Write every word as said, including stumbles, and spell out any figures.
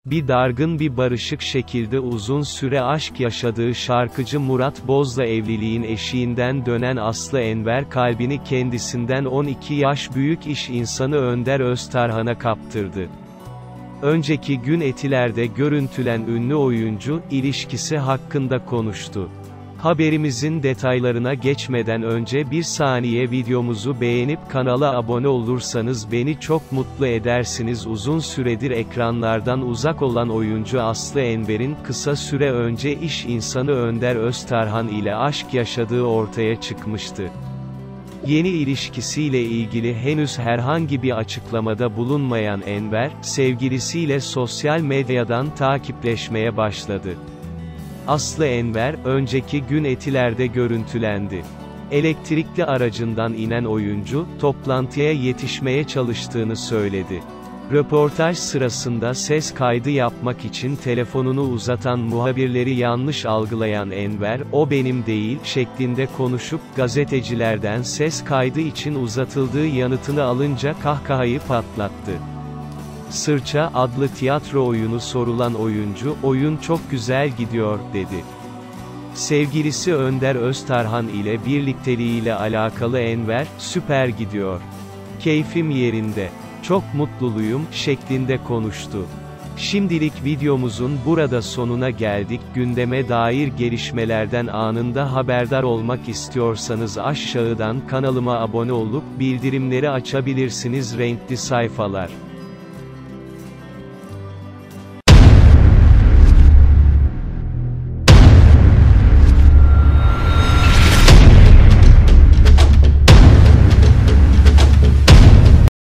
Bir dargın bir barışık şekilde uzun süre aşk yaşadığı şarkıcı Murat Boz'la evliliğin eşiğinden dönen Aslı Enver kalbini kendisinden on iki yaş büyük iş insanı Önder Öztarhan'a kaptırdı. Önceki gün Etiler'de görüntülen ünlü oyuncu, ilişkisi hakkında konuştu. Haberimizin detaylarına geçmeden önce bir saniye videomuzu beğenip kanala abone olursanız beni çok mutlu edersiniz. Uzun süredir ekranlardan uzak olan oyuncu Aslı Enver'in kısa süre önce iş insanı Önder Öztarhan ile aşk yaşadığı ortaya çıkmıştı. Yeni ilişkisiyle ilgili henüz herhangi bir açıklamada bulunmayan Enver, sevgilisiyle sosyal medyadan takipleşmeye başladı. Aslı Enver, önceki gün Etiler'de görüntülendi. Elektrikli aracından inen oyuncu, toplantıya yetişmeye çalıştığını söyledi. Röportaj sırasında ses kaydı yapmak için telefonunu uzatan muhabirleri yanlış algılayan Enver, "O benim değil" şeklinde konuşup, gazetecilerden ses kaydı için uzatıldığı yanıtını alınca kahkahayı patlattı. Sırça adlı tiyatro oyunu sorulan oyuncu, "Oyun çok güzel gidiyor" dedi. Sevgilisi Önder Öztarhan ile birlikteliğiyle alakalı Enver, "Süper gidiyor. Keyfim yerinde. Çok mutluyum" şeklinde konuştu. Şimdilik videomuzun burada sonuna geldik. Gündeme dair gelişmelerden anında haberdar olmak istiyorsanız aşağıdan kanalıma abone olup bildirimleri açabilirsiniz. Renkli sayfalar.